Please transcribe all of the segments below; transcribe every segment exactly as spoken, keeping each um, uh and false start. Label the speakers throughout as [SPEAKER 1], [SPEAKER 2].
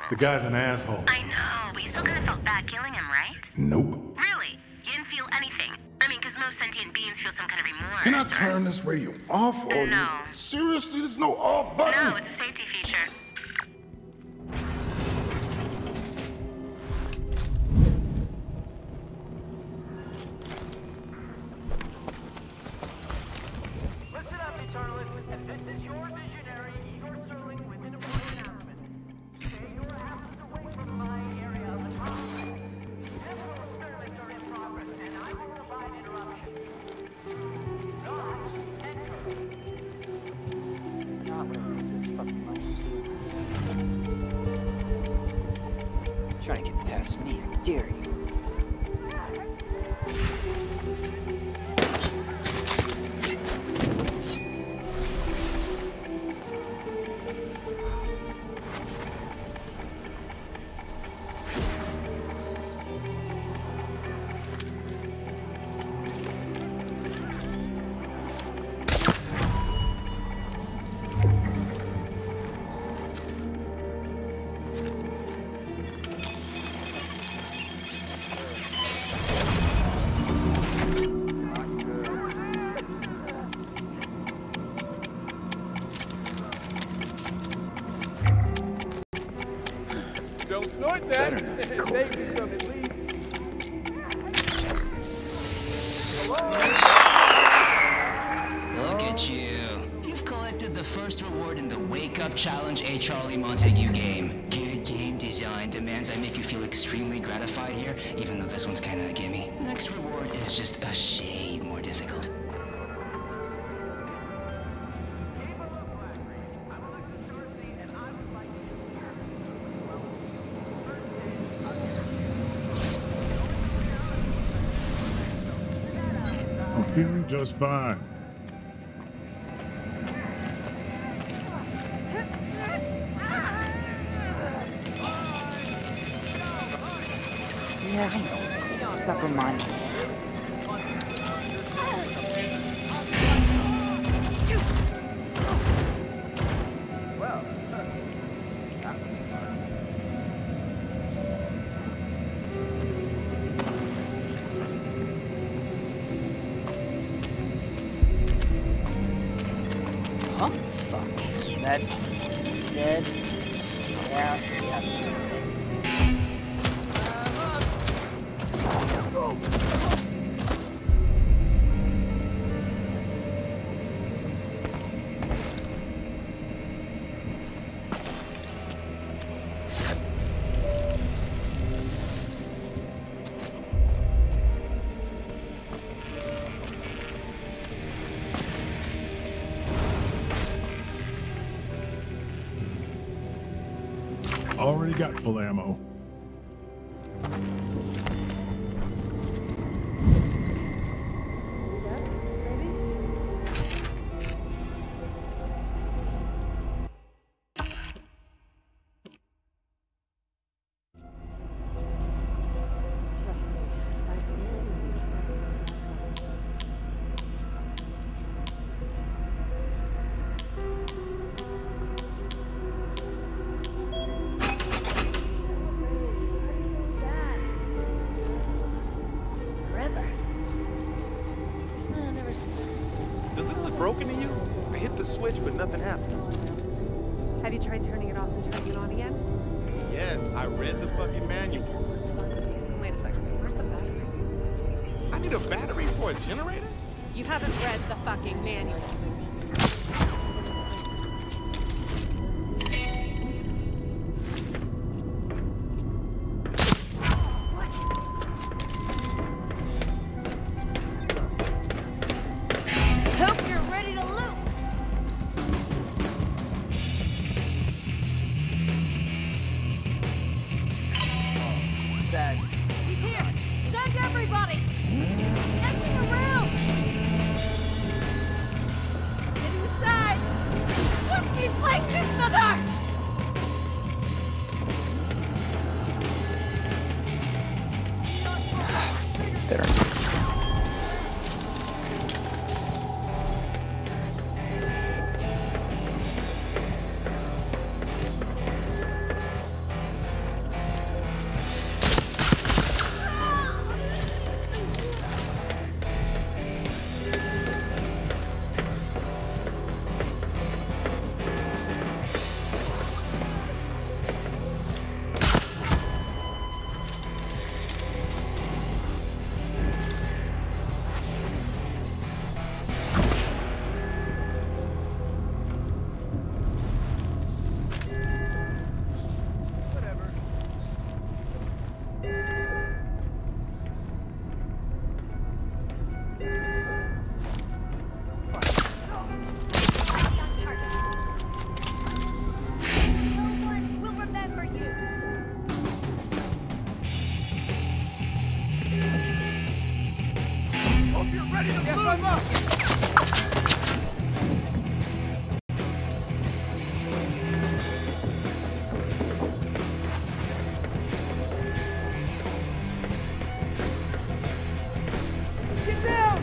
[SPEAKER 1] The guy's an asshole.
[SPEAKER 2] I know, but you still kind of felt bad killing him, right?
[SPEAKER 1] Nope.
[SPEAKER 2] Really? You didn't feel anything? I mean, because most sentient beings feel some kind of remorse.
[SPEAKER 1] Can I
[SPEAKER 2] or...
[SPEAKER 1] turn this radio off? Or
[SPEAKER 2] No.
[SPEAKER 1] Seriously, there's no off button?
[SPEAKER 2] No, it's a safety feature.
[SPEAKER 3] Listen up, Eternalists, and this is your visionary, Igor Sterling, with an important announcement. Stay your asses away from my area of the complex. Several experiments are in progress, and I will provide interruptions. God, enter.
[SPEAKER 4] Not what this fucking might do. Trying to get past me, I dare you.
[SPEAKER 5] Don't snort that. Maybe some at least.
[SPEAKER 6] Look at you. You've collected the first reward in the Wake Up Challenge A Charlie Montague game. Good game design demands I make you feel extremely gratified here, even though this one's kinda a gimme. Next reward is just a shade more difficult.
[SPEAKER 1] I'm feeling just fine.
[SPEAKER 4] Yeah, I know. Stop reminding me. Huh? Fuck. That's dead. Yeah, yeah.
[SPEAKER 1] Already got full ammo.
[SPEAKER 5] Does this look broken to you? I hit the switch, but nothing happened.
[SPEAKER 7] Have you tried turning it off and turning it on again?
[SPEAKER 5] Yes, I read the fucking manual.
[SPEAKER 7] Wait a second. Where's the battery?
[SPEAKER 5] I need a battery for a generator?
[SPEAKER 7] You haven't read the fucking manual. Hope you're ready to loot.
[SPEAKER 4] Sad.
[SPEAKER 7] He's here. Send everybody. Empty the room. Get inside. Watch me flank this mother.
[SPEAKER 4] Better.
[SPEAKER 1] Hope you're ready to
[SPEAKER 3] Yes,
[SPEAKER 1] move.
[SPEAKER 3] I'm up. Get down!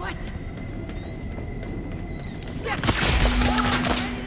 [SPEAKER 7] What? Shit!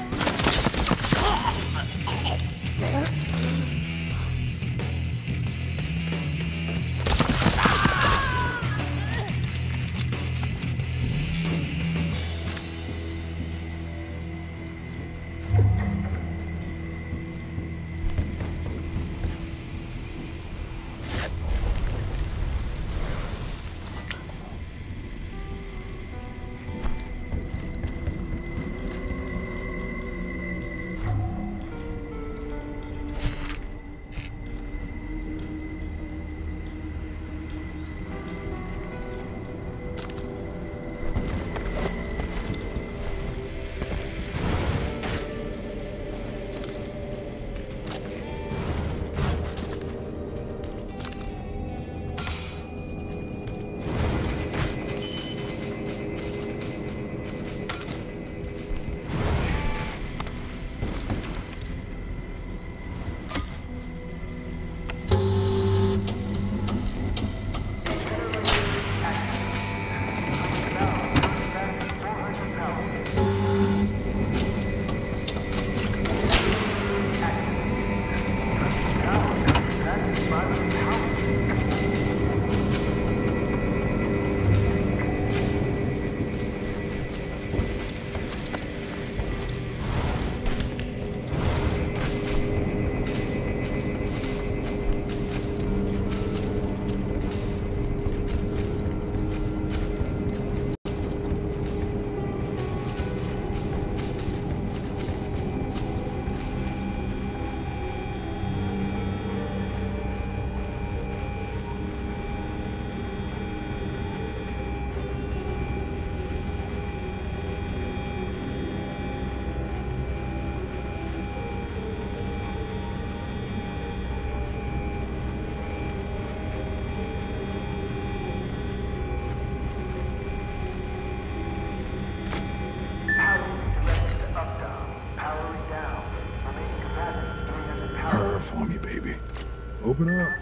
[SPEAKER 1] For me, baby. Open up.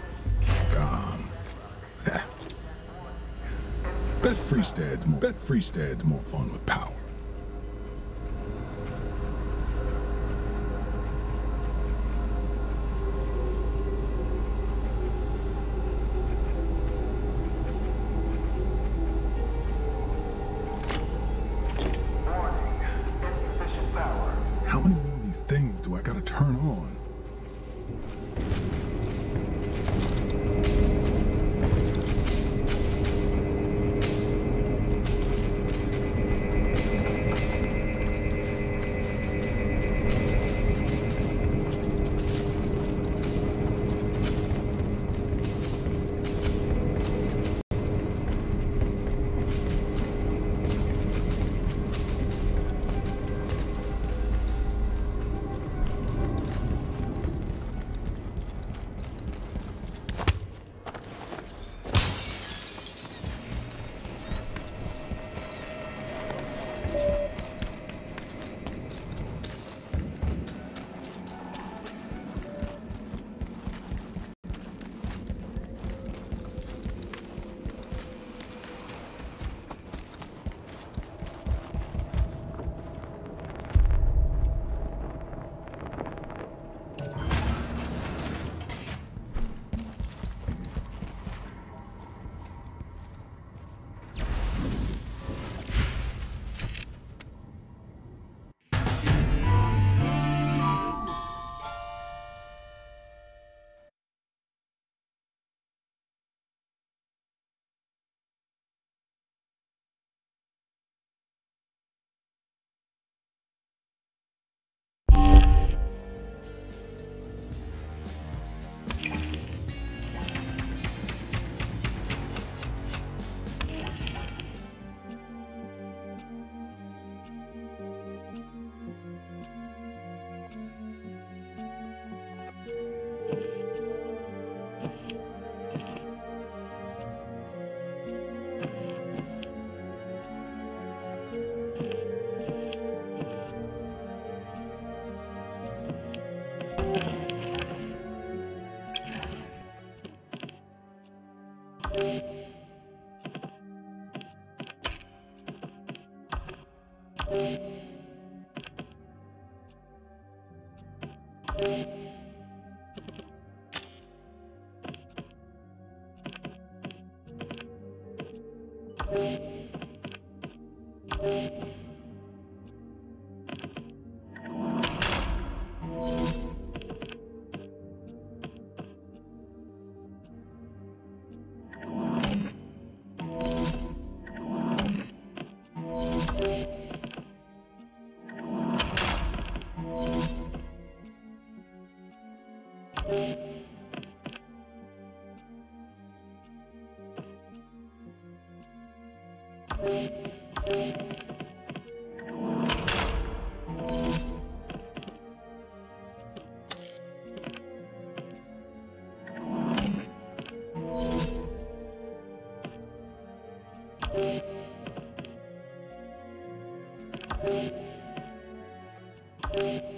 [SPEAKER 1] Calm. Bet Freestad's more, bet Freestad's more fun with power. How many more of these things do I gotta turn on?
[SPEAKER 8] You